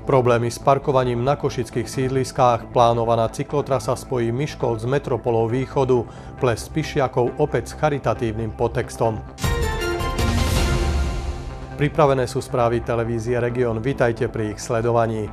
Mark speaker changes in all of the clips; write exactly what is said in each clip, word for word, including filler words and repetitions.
Speaker 1: Problémy s parkovaním na košických sídliskách, plánovaná cyklotrasa spojí Miškolt s metropolou Východu, ples Spišiakov opäť s charitatívnym podtextom. Pripravené sú správy televízie Region, vitajte pri ich sledovaní.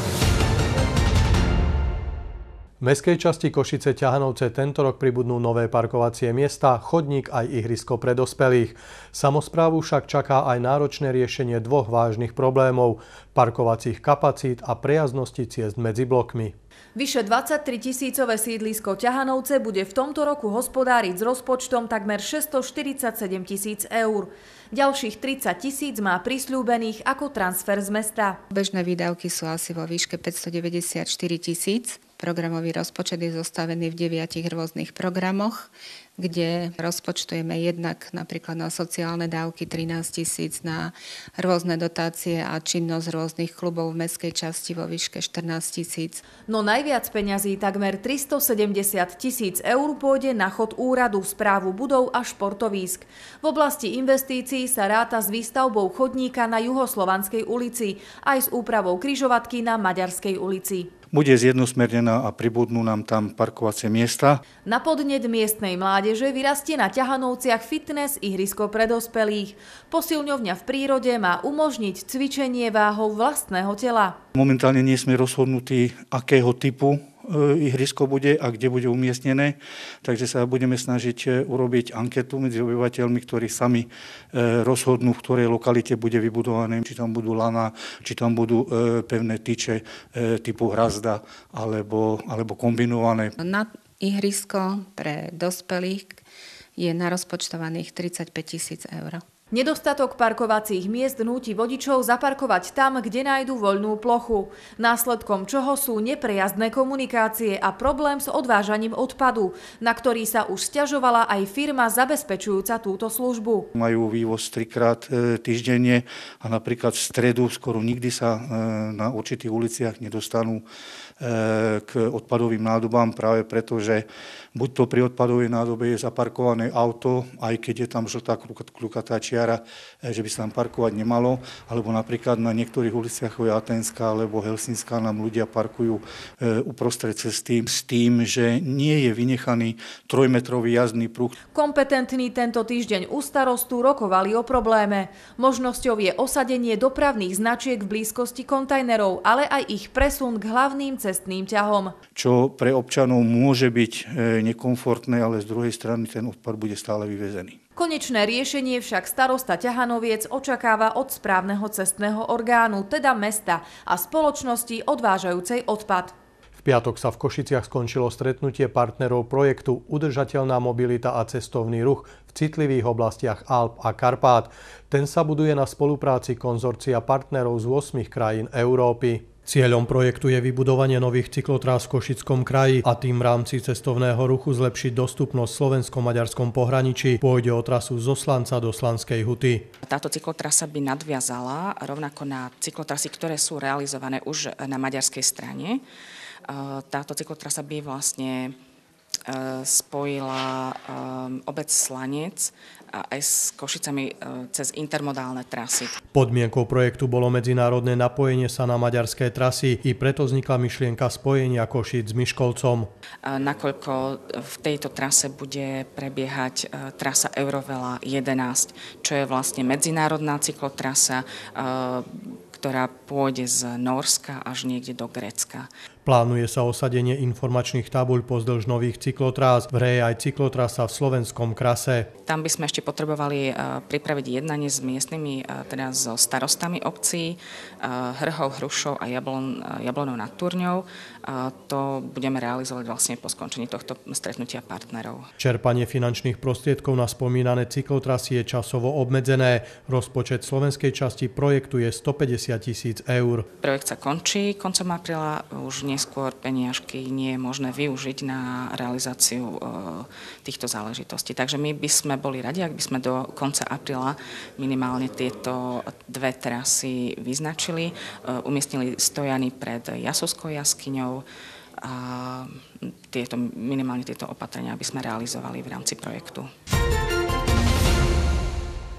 Speaker 1: V mestskej časti Košice-Ťahanovce tento rok pribudnú nové parkovacie miesta, chodník aj ihrisko pre dospelých. Samosprávu však čaká aj náročné riešenie dvoch vážnych problémov – parkovacích kapacít a prejazdnosti ciest medzi blokmi.
Speaker 2: Vyše dvadsaťtri tisícové sídlisko Ťahanovce bude v tomto roku hospodáriť s rozpočtom takmer šesťstoštyridsaťsedem tisíc eur. Ďalších tridsať tisíc má prisľúbených ako transfer z mesta.
Speaker 3: Bežné výdavky sú asi vo výške päťstodeväťdesiatštyri tisíc. Programový rozpočet je zostavený v deviatich rôznych programoch, kde rozpočtujeme jednak napríklad na sociálne dávky trinásť tisíc, na rôzne dotácie a činnosť rôznych klubov v mestskej časti vo výške štrnásť tisíc.
Speaker 2: No najviac peňazí, takmer tristosedemdesiat tisíc eur, pôjde na chod úradu, správu budov a športovísk. V oblasti investícií sa ráta s výstavbou chodníka na Juhoslovanskej ulici, aj s úpravou križovatky na Maďarskej ulici.
Speaker 4: Bude zjednosmernená a pribudnú nám tam parkovacie miesta.
Speaker 2: Na podnet miestnej mládeže vyrastie na Ťahanovciach fitness ihrisko pre dospelých. Posilňovňa v prírode má umožniť cvičenie váhou vlastného tela.
Speaker 4: Momentálne nie sme rozhodnutí, akého typu ihrisko bude a kde bude umiestnené. Takže sa budeme snažiť urobiť anketu medzi obyvateľmi, ktorí sami rozhodnú, v ktorej lokalite bude vybudované. Či tam budú lana, či tam budú pevné tyče typu hrazda alebo, alebo kombinované.
Speaker 3: Na ihrisko pre dospelých je narozpočtovaných tridsaťpäť tisíc eur.
Speaker 2: Nedostatok parkovacích miest núti vodičov zaparkovať tam, kde nájdu voľnú plochu. Následkom čoho sú neprejazdné komunikácie a problém s odvážaním odpadu, na ktorý sa už sťažovala aj firma zabezpečujúca túto službu.
Speaker 4: Majú vývoz trikrát týždenne a napríklad v stredu skoro nikdy sa na určitých uliciach nedostanú k odpadovým nádobám, práve preto, že buď to pri odpadovej nádobe je zaparkované auto, aj keď je tam žltá kľukatá čiara, že by sa tam parkovať nemalo, alebo napríklad na niektorých uliciach ako je Atenská alebo Helsinská nám ľudia parkujú uprostred cesty s tým, že nie je vynechaný trojmetrový jazdný pruh.
Speaker 2: Kompetentní tento týždeň u starostu rokovali o probléme. Možnosťou je osadenie dopravných značiek v blízkosti kontajnerov, ale aj ich presun k hlavným cestným ťahom.
Speaker 4: Čo pre občanov môže byť nekomfortné, ale z druhej strany ten odpad bude stále vyvezený.
Speaker 2: Konečné riešenie však starosta Ťahanoviec očakáva od správneho cestného orgánu, teda mesta a spoločnosti odvážajúcej odpad.
Speaker 1: V piatok sa v Košiciach skončilo stretnutie partnerov projektu Udržateľná mobilita a cestovný ruch v citlivých oblastiach Alp a Karpát. Ten sa buduje na spolupráci konzorcia partnerov z ôsmich krajín Európy. Cieľom projektu je vybudovanie nových cyklotrás v Košickom kraji a tým v rámci cestovného ruchu zlepšiť dostupnosť v slovensko-maďarskom pohraničí. Pôjde o trasu zo Slanca do Slanskej Huty.
Speaker 5: Táto cyklotrasa by nadviazala rovnako na cyklotrasy, ktoré sú realizované už na maďarskej strane. Táto cyklotrasa by vlastne spojila obec Slanec aj s Košicami cez intermodálne trasy.
Speaker 1: Podmienkou projektu bolo medzinárodné napojenie sa na maďarské trasy, i preto vznikla myšlienka spojenia Košíc s Miškolcom.
Speaker 5: Nakoľko v tejto trase bude prebiehať trasa Eurovela jedenásť, čo je vlastne medzinárodná cyklotrasa, ktorá pôjde z Nórska až niekde do Grécka.
Speaker 1: Plánuje sa osadenie informačných tabuľ pozdĺž nových cyklotrás, vraj aj cyklotrasa v Slovenskom Krase.
Speaker 5: Tam by sme ešte potrebovali pripraviť jednanie s miestnymi, teda so starostami obcí, Hrhou, Hrušou a Jablon, Jablonou nad Turňou. To budeme realizovať vlastne po skončení tohto stretnutia partnerov.
Speaker 1: Čerpanie finančných prostriedkov na spomínané cyklotrasy je časovo obmedzené. Rozpočet slovenskej časti projektu je stopäťdesiat tisíc eur.
Speaker 5: Projekt sa končí koncom apríla, už neskôr peniažky nie je možné využiť na realizáciu týchto záležitostí. Takže my by sme boli radi, ak by sme do konca apríla minimálne tieto dve trasy vyznačili, umiestnili stojany pred Jasovskou jaskyňou a tieto, minimálne tieto opatrenia by sme realizovali v rámci projektu.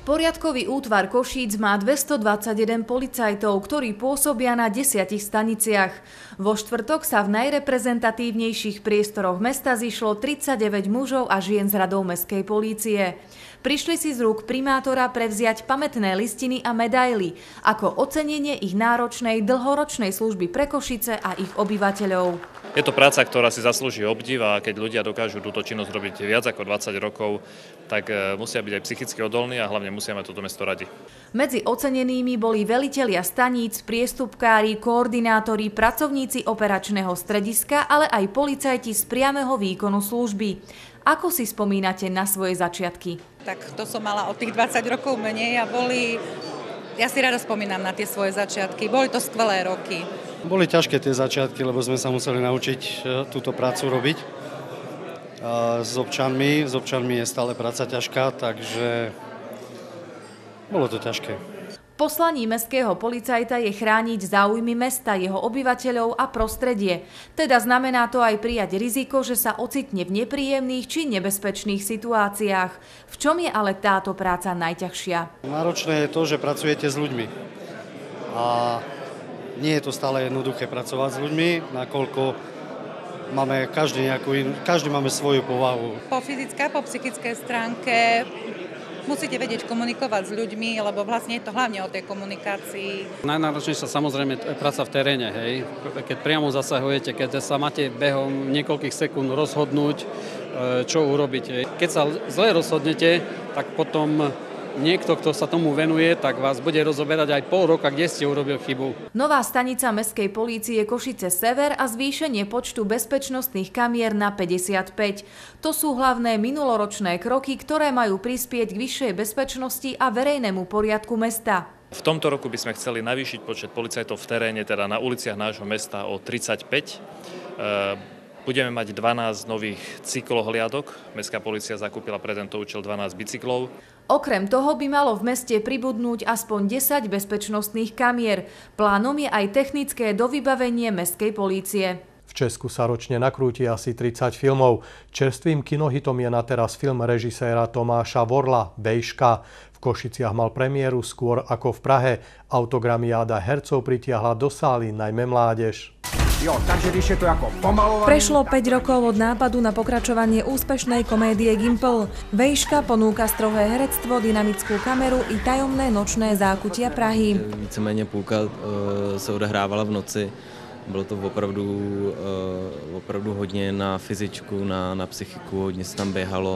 Speaker 2: Poriadkový útvar Košíc má dvestodvadsaťjeden policajtov, ktorí pôsobia na desiatich staniciach. Vo štvrtok sa v najreprezentatívnejších priestoroch mesta zišlo tridsaťdeväť mužov a žien z radov mestskej polície. Prišli si z rúk primátora prevziať pamätné listiny a medaily ako ocenenie ich náročnej dlhoročnej služby pre Košice a ich obyvateľov.
Speaker 6: Je to práca, ktorá si zaslúži obdiv a keď ľudia dokážu túto činnosť robiť viac ako dvadsať rokov, tak musia byť aj psychicky odolní a hlavne musia mať toto mesto radi.
Speaker 2: Medzi ocenenými boli velitelia staníc, priestupkári, koordinátori, pracovníci operačného strediska, ale aj policajti z priameho výkonu služby. Ako si spomínate na svoje začiatky?
Speaker 7: Tak to som mala od tých dvadsať rokov menej a boli... Ja si rada spomínam na tie svoje začiatky. Boli to skvelé roky.
Speaker 8: Boli ťažké tie začiatky, lebo sme sa museli naučiť túto prácu robiť. A s občanmi, s občanmi je stále práca ťažká, takže bolo to ťažké.
Speaker 2: Poslaním mestského policajta je chrániť záujmy mesta, jeho obyvateľov a prostredie. Teda znamená to aj prijať riziko, že sa ocitne v nepríjemných či nebezpečných situáciách. V čom je ale táto práca najťažšia?
Speaker 8: Náročné je to, že pracujete s ľuďmi. A nie je to stále jednoduché pracovať s ľuďmi, nakoľko máme každý, nejakú inú, každý máme svoju povahu.
Speaker 7: Po fyzické, po psychické stránke musíte vedieť komunikovať s ľuďmi, lebo vlastne je to hlavne o tej komunikácii.
Speaker 9: Najnáročnejšia samozrejme je práca v teréne, hej. Keď priamo zasahujete, keď sa máte behom niekoľkých sekúnd rozhodnúť, čo urobiť. Keď sa zle rozhodnete, tak potom niekto, kto sa tomu venuje, tak vás bude rozoberať aj pol roka, kde ste urobil chybu.
Speaker 2: Nová stanica mestskej polície Košice Sever a zvýšenie počtu bezpečnostných kamier na päťdesiatpäť. To sú hlavné minuloročné kroky, ktoré majú prispieť k vyššej bezpečnosti a verejnému poriadku mesta.
Speaker 6: V tomto roku by sme chceli navýšiť počet policajtov v teréne, teda na uliciach nášho mesta o tridsaťpäť. Budeme mať dvanásť nových cyklohliadok. Mestská polícia zakúpila pre tento účel dvanásť bicyklov.
Speaker 2: Okrem toho by malo v meste pribudnúť aspoň desať bezpečnostných kamier. Plánom je aj technické dovybavenie mestskej polície.
Speaker 1: V Česku sa ročne nakrúti asi tridsať filmov. Čerstvým kinohitom je na teraz film režiséra Tomáša Vorla Vejška. V Košiciach mal premiéru skôr ako v Prahe. Autogramiáda hercov pritiahla do sály najmä mládež.
Speaker 10: Jo, takže když je to ako pomalované...
Speaker 11: Prešlo päť rokov od nápadu na pokračovanie úspešnej komédie Gimpl. Vejška ponúka strohé herectvo, dynamickú kameru i tajomné nočné zákutia Prahy.
Speaker 12: Víceméně půlka uh, se odehrávala v noci. Bylo to opravdu, uh, opravdu hodně na fyzičku, na, na psychiku, hodně se tam běhalo.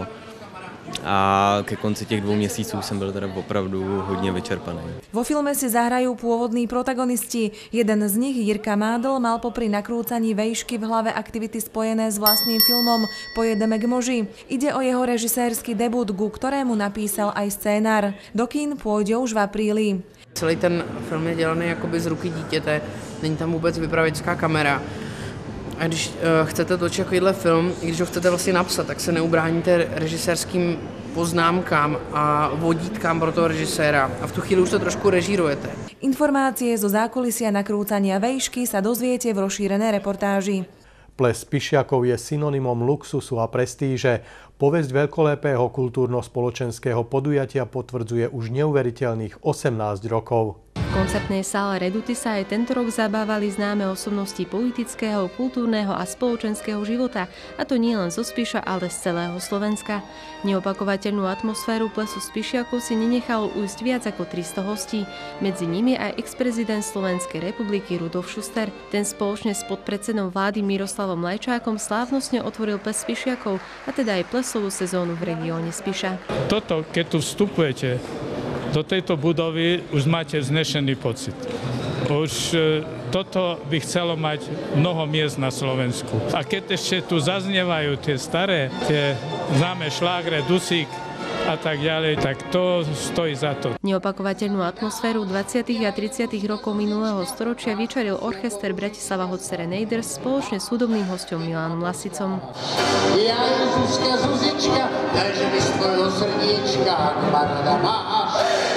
Speaker 12: A ke konci těch dvou měsíců jsem byl teda opravdu hodně vyčerpaný.
Speaker 11: Vo filme si zahrajú pôvodní protagonisti. Jeden z nich, Jirka Mádl, mal popri nakrúcaní Vejšky v hlave aktivity spojené s vlastným filmom Pojedeme k moži. Ide o jeho režisérsky debut, ku ktorému napísal aj scénar. Do kín pôjde už v apríli.
Speaker 13: Celý ten film je dělaný jakoby z ruky dítěte, není tam vůbec vypravěčská kamera. A když uh, chcete točit takovýhle film, i když ho chcete vlastně napsat, tak se neubráníte režisérským poznámkám a vodítkám pro toho režiséra. A v tu chvíli už to trošku režírujete.
Speaker 11: Informácie zo zákulisia nakrúcania Vejšky sa dozviete v rozšírenej reportáži.
Speaker 1: Ples Spišiakov je synonymom luxusu a prestíže. Povesť veľkolepého kultúrno-spoločenského podujatia potvrdzuje už neuveriteľných osemnásť rokov.
Speaker 14: V koncertnej sále Reduty sa aj tento rok zabávali známe osobnosti politického, kultúrneho a spoločenského života, a to nie len zo Spiša, ale z celého Slovenska. Neopakovateľnú atmosféru plesu Spišiakov si nenechalo ujsť viac ako tristo hostí. Medzi nimi aj ex-prezident Slovenskej republiky Rudolf Schuster. Ten spoločne s podpredsedom vlády Miroslavom Lajčákom slávnostne otvoril ples Spišiakov, a teda aj plesovú sezónu v regióne Spiša.
Speaker 15: Toto, keď tu vstupujete do tejto budovy, už máte vznešený pocit. Už e, toto by chcelo mať mnoho miest na Slovensku. A keď ešte tu zaznievajú tie staré, tie známe šlágre, dusík a tak ďalej, tak to stojí za to.
Speaker 14: Neopakovateľnú atmosféru dvadsiatych a tridsiatych rokov minulého storočia vyčaril orchester Bratislava Hot Serenaders spoločne s hudobným hosťom Milanom Lasicom.
Speaker 16: Ja Zuzka, Zuzička, daj mi z tvojho srdiečka, ak ma rada máš.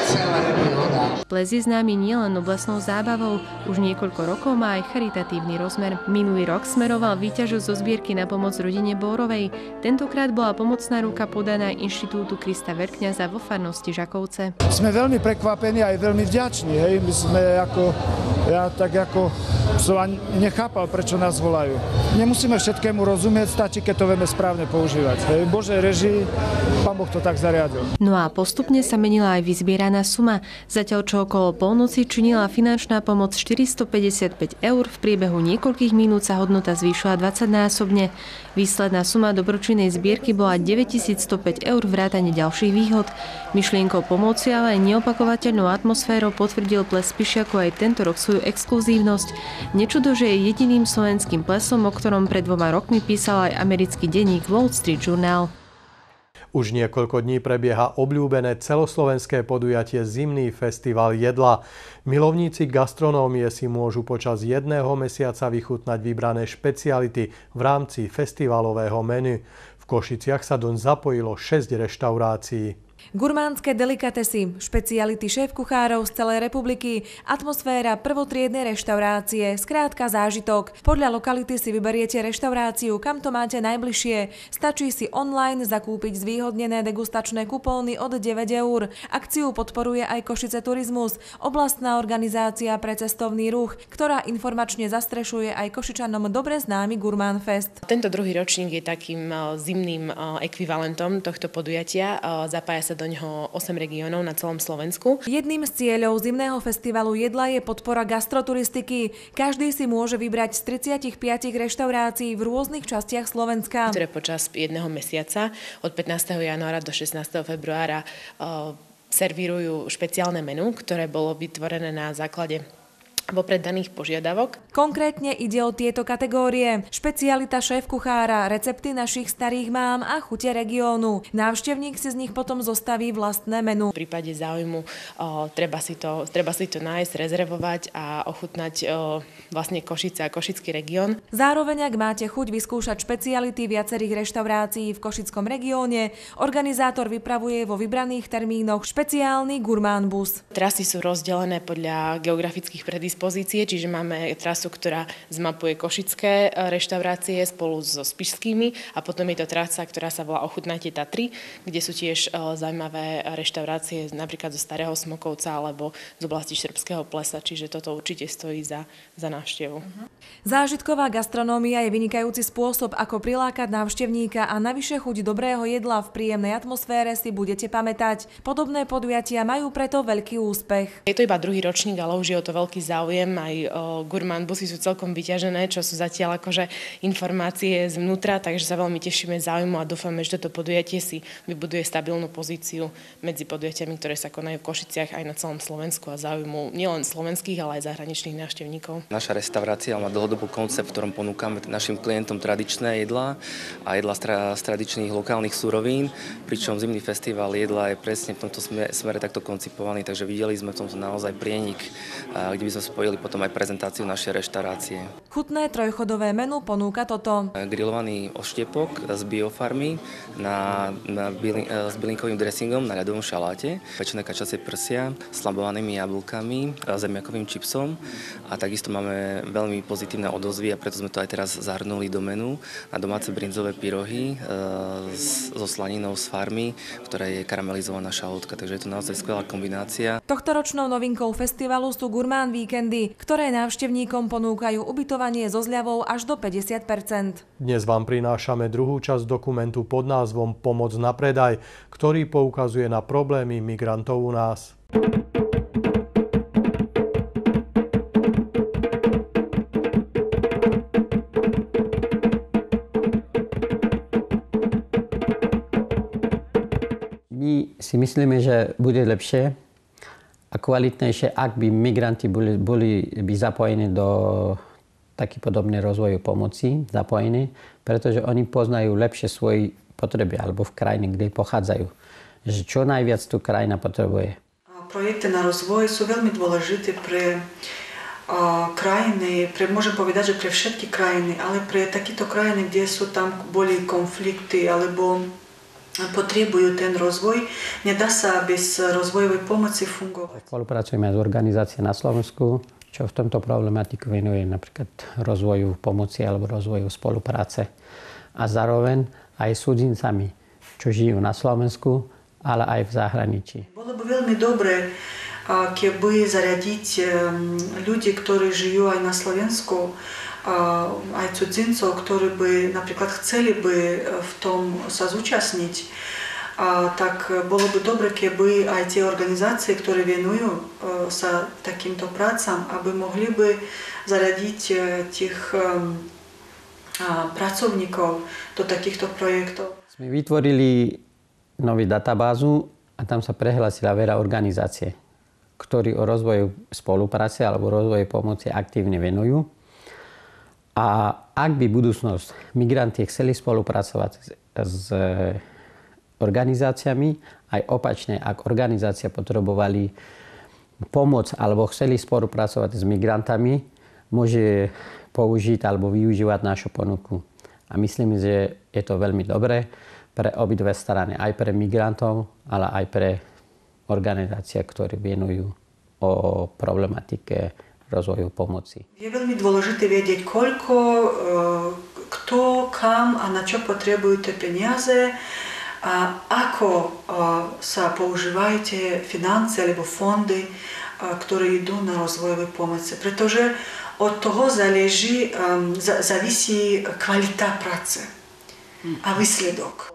Speaker 14: Ples je známy nielen oblastnou zábavou, už niekoľko rokov má aj charitatívny rozmer. Minulý rok smeroval výťažok zo zbierky na pomoc rodine Bórovej. Tentokrát bola pomocná ruka podaná Inštitútu Krista Veľkňaza vo farnosti Žakovce.
Speaker 16: Sme veľmi prekvapení a aj veľmi vďační. Hej. My sme ako, ja tak ako som ani nechápal, prečo nás volajú. Nemusíme všetkému rozumieť, stačí, keď to vieme správne používať. Hej. Božej režii, Pán Boh to tak zariadil.
Speaker 14: No a postupne sa menila aj vyzbieraná suma. Zatiaľ čo okolo polnoci činila finančná pomoc štyristopäťdesiatpäť eur, v priebehu niekoľkých minút sa hodnota zvýšila dvadsaťnásobne. Výsledná suma dobročinnej zbierky bola deväťtisícstopäť eur vrátane ďalších výhod. Myšlienkou pomoci, ale aj neopakovateľnou atmosférou potvrdil ples Spišiakov aj tento rok svoju exkluzívnosť. Nečudo, že je jediným slovenským plesom, o ktorom pred dvoma rokmi písal aj americký denník Wall Street Journal.
Speaker 1: Už niekoľko dní prebieha obľúbené celoslovenské podujatie Zimný festival jedla. Milovníci gastronómie si môžu počas jedného mesiaca vychutnať vybrané špeciality v rámci festivalového menu. V Košiciach sa doň zapojilo šesť reštaurácií.
Speaker 11: Gurmánske delikatesy, špeciality šéf-kuchárov z celej republiky, atmosféra prvotriednej reštaurácie, skrátka zážitok. Podľa lokality si vyberiete reštauráciu, kam to máte najbližšie. Stačí si online zakúpiť zvýhodnené degustačné kupóny od deväť eur. Akciu podporuje aj Košice Turizmus, oblastná organizácia pre cestovný ruch, ktorá informačne zastrešuje aj Košičanom dobre známy Gurmán Fest.
Speaker 17: Tento druhý ročník je takým zimným ekvivalentom tohto podujatia. Zapája sa do ňoho osem regiónov na celom Slovensku.
Speaker 11: Jedným z cieľov Zimného festivalu jedla je podpora gastroturistiky. Každý si môže vybrať z tridsaťpäť reštaurácií v rôznych častiach Slovenska,
Speaker 17: ktoré počas jedného mesiaca od pätnásteho januára do šestnásteho februára uh, servírujú špeciálne menu, ktoré bolo vytvorené na základe vopred daných požiadavok.
Speaker 11: Konkrétne ide o tieto kategórie: špecialita šéf-kuchára, recepty našich starých mám a chute regiónu. Návštevník si z nich potom zostaví vlastné menu.
Speaker 17: V prípade záujmu o, treba, si to, treba si to nájsť, rezervovať a ochutnať o, vlastne Košice a košický región.
Speaker 11: Zároveň, ak máte chuť vyskúšať špeciality viacerých reštaurácií v košickom regióne, organizátor vypravuje vo vybraných termínoch špeciálny gurmán bus.
Speaker 17: Trasy sú rozdelené podľa geografických predispozícií, čiže máme trasu, ktorá zmapuje košické reštaurácie spolu so spišskými a potom je to trasa, ktorá sa volá Ochutnajte Tatry, kde sú tiež zaujímavé reštaurácie napríklad zo Starého Smokovca alebo z oblasti Štrbského plesa, čiže toto určite stojí za, za návštevu.
Speaker 11: Zážitková gastronómia je vynikajúci spôsob, ako prilákať návštevníka a navyše chuť dobrého jedla v príjemnej atmosfére si budete pamätať. Podobné podujatia majú preto veľký úspech.
Speaker 17: Je to iba druhý ročník, ale už je o to veľký záujem. Aj gurmán busy sú celkom vyťažené, čo sú zatiaľ akože informácie zvnútra, takže sa veľmi tešíme záujmu a dúfame, že toto podujatie si vybuduje stabilnú pozíciu medzi podujatiami, ktoré sa konajú v Košiciach aj na celom Slovensku a záujmu nielen slovenských, ale aj zahraničných návštevníkov.
Speaker 18: Naša reštaurácia má dlhodobý koncept, v ktorom ponúkame našim klientom tradičné jedlá a jedlá z tradičných lokálnych surovín, pričom Zimný festival jedla je presne v tomto smere takto koncipovaný, takže videli sme v tomto naozaj prienik, kde by sme spojili potom aj prezentáciu našej reštaurácie.
Speaker 11: Chutné trojchodové menu ponúka toto:
Speaker 18: grillovaný oštiepok z biofarmy na, na bylin, s bylinkovým dressingom na ľadovom šaláte, pečené kačacie prsia s slabovanými jablkami, zemiakovým čipsom a takisto máme veľmi pozitívne odozvy a preto sme to aj teraz zahrnuli do menu na domáce brinzové pyrohy so slaninou z farmy, v ktorej je karamelizovaná šalótka, takže je to naozaj skvelá kombinácia.
Speaker 11: Tohtoročnou novinkou festivalu sú Gurmán víkendy, ktoré návštevníkom ponúkajú ubytovanie so zľavou až do päťdesiat percent.
Speaker 1: Dnes vám prinášame druhú časť dokumentu pod názvom Pomoc na predaj, ktorý poukazuje na problémy migrantov u nás.
Speaker 19: My si myslíme, že bude lepšie a kvalitnejšie, ak by migranti boli, boli by zapojení do taký podobnej rozvoju pomoci, zapojení, pretože oni poznajú lepšie svoje potreby alebo v krajine, kde pochádzajú. Že čo najviac tu krajina potrebuje.
Speaker 20: Projekty na rozvoj sú veľmi dôležité pre uh, krajiny, pre, môžem povedať, že pre všetky krajiny, ale pre takéto krajiny, kde sú tam boli konflikty alebo potrebujú ten rozvoj. Nedá sa bez rozvojovej pomoci fungovať.
Speaker 19: Spolupracujeme s organizáciou na Slovensku, čo v tomto problematiku venuje napríklad rozvoju pomoci alebo rozvoju spolupráce. A zároveň aj s cudzincami, čo žijú na Slovensku, ale aj v zahraničí.
Speaker 20: Bolo by veľmi dobré, keby zaradiť ľudí, ktorí žijú aj na Slovensku, aj cudzincov, ktorí by napríklad chceli by v tom sa zúčastniť. A tak bolo by dobre, keby aj tie organizácie, ktoré venujú sa takýmto prácam, aby mohli by zaradiť tých pracovníkov do takýchto projektov.
Speaker 19: Sme vytvorili novú databázu a tam sa prihlásila veľa organizácie, ktorí o rozvoju spolupráce alebo rozvoju pomoci aktívne venujú. A ak by budúcnosť migranti chceli spolupracovať s organizáciami, aj opačne, ak organizácia potrebovali pomoc alebo chceli spolupracovať s migrantami, môže použiť alebo využívať našu ponuku. A myslím, že je to veľmi dobré pre obidve strany, aj pre migrantov, ale aj pre organizácie, ktoré venujú o problematike rozvoju pomoci.
Speaker 20: Je veľmi dôležité vedieť, koľko, kto, kam a na čo potrebujú tie peniaze, a ako sa používajú tie financie alebo fondy, ktoré idú na rozvojové pomoci. Pretože od toho záleží, závisí kvalita práce a výsledok.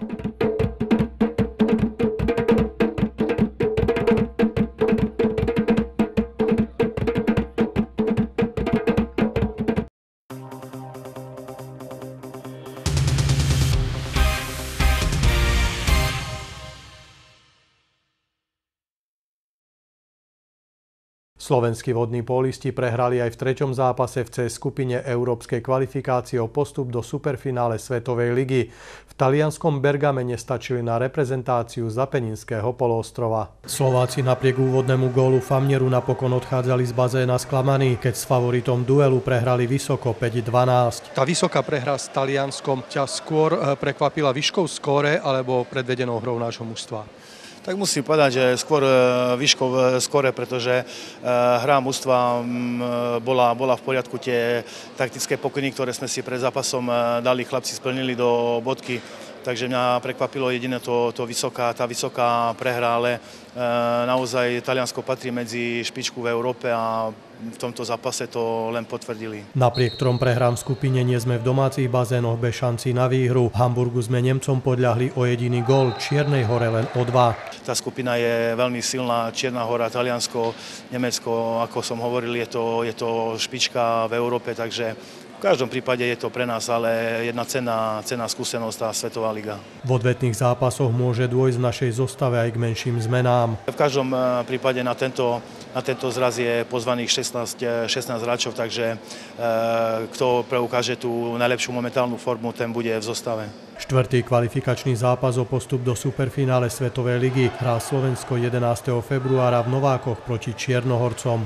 Speaker 1: Slovenskí vodní pólisti prehrali aj v treťom zápase v C skupine európskej kvalifikácie o postup do superfinále Svetovej ligy. V talianskom Bergame nestačili na reprezentáciu z Apeninského poloostrova. Slováci napriek úvodnému gólu Famnieru napokon odchádzali z bazéna sklamaní, keď s favoritom duelu prehrali vysoko päť dvanásť. Tá vysoká prehra s Talianskom ťa skôr prekvapila výškou skóre alebo predvedenou hrou nášho mužstva?
Speaker 21: Tak musím povedať, že skôr výškou skóre, pretože hra mužstva bola, bola v poriadku. Tie taktické pokyny, ktoré sme si pred zápasom dali, chlapci splnili do bodky. Takže mňa prekvapilo jediné to, to vysoká, tá vysoká prehra, ale e, naozaj Taliansko patrí medzi špičku v Európe a v tomto zápase to len potvrdili.
Speaker 1: Napriek trom prehrám v skupine nie sme v domácich bazénoch bez šancí na výhru. V Hamburgu sme Nemcom podľahli o jediný gól, Čiernej Hore len o dva.
Speaker 21: Tá skupina je veľmi silná, Čierna Hora, Taliansko, Nemecko, ako som hovoril, je to, je to špička v Európe, takže v každom prípade je to pre nás ale jedna cenná, cenná skúsenosť, tá Svetová liga.
Speaker 1: V odvetných zápasoch môže dôjsť v našej zostave aj k menším zmenám.
Speaker 21: V každom prípade na tento, na tento zraz je pozvaných šestnásť, šestnásť hráčov, takže e, kto preukáže tú najlepšiu momentálnu formu, ten bude v zostave.
Speaker 1: Štvrtý kvalifikačný zápas o postup do superfinále Svetovej ligy hrá Slovensko jedenásteho februára v Novákoch proti Čiernohorcom.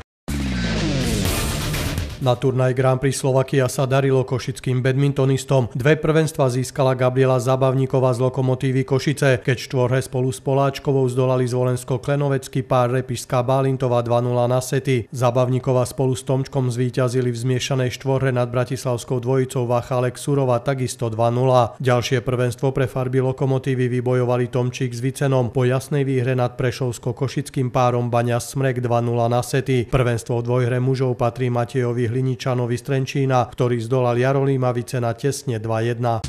Speaker 1: Na turnaj Grand Prix Slovakia sa darilo košickým badmintonistom. Dve prvenstvá získala Gabriela Zabavníková z Lokomotívy Košice, keď štvorhre spolu s Poláčkovou zdolali zvolensko-klenovecký pár Repišská Bálintová dva nula na sety. Zabavníková spolu s Tomčkom zvíťazili v zmiešanej štvorhre nad bratislavskou dvojicou Vachalek Surova takisto dva nula. Ďalšie prvenstvo pre farby Lokomotívy vybojovali Tomčík s Vicenom po jasnej výhre nad prešovsko-košickým párom Baňa Smrek dva nula na sety. Prvenstvo v dvojhre mužov patrí Matejovi Hliničanovi z Trenčína, ktorý zdolal Jarolíma Vicena tesne dva jedna.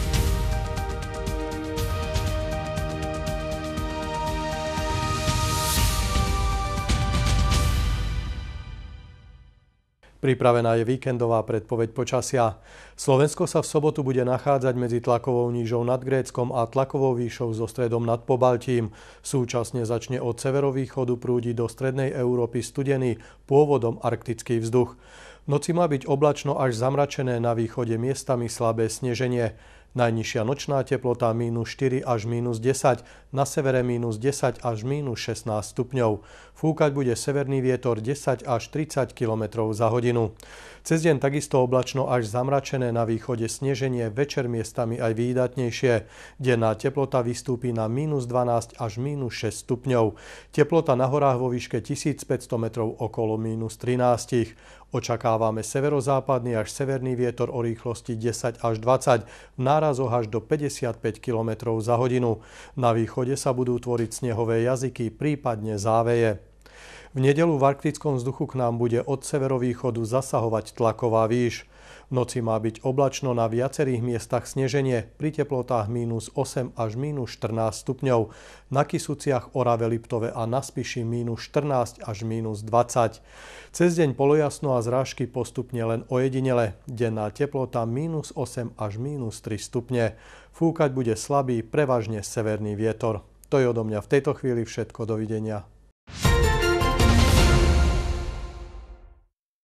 Speaker 1: Pripravená je víkendová predpoveď počasia. Slovensko sa v sobotu bude nachádzať medzi tlakovou nížou nad Gréckom a tlakovou výšou so stredom nad Pobaltím. Súčasne začne od severovýchodu prúdiť do strednej Európy studený, pôvodom arktický vzduch. V noci má byť oblačno až zamračené, na východe miestami slabé sneženie. Najnižšia nočná teplota mínus štyri až mínus desať, na severe mínus desať až mínus šestnásť stupňov. Fúkať bude severný vietor desať až tridsať kilometrov za hodinu. Cez deň takisto oblačno až zamračené, na východe sneženie, večer miestami aj výdatnejšie. Denná teplota vystúpi na mínus dvanásť až mínus šesť stupňov. Teplota na horách vo výške tisícpäťsto metrov okolo mínus trinásť. Očakávame severozápadný až severný vietor o rýchlosti desať až dvadsať, v nárazoch až do päťdesiatpäť kilometrov za hodinu. Na východe sa budú tvoriť snehové jazyky, prípadne záveje. V nedeľu v arktickom vzduchu k nám bude od severovýchodu zasahovať tlaková výš. V noci má byť oblačno, na viacerých miestach sneženie, pri teplotách mínus osem až mínus štrnásť stupňov. Na Kysuciach, Orave, Liptove a na Spiši mínus štrnásť až mínus dvadsať. Cez deň polojasno a zrážky postupne len ojedinele. Denná teplota mínus osem až mínus tri stupne. Fúkať bude slabý, prevažne severný vietor. To je odo mňa v tejto chvíli všetko. Dovidenia.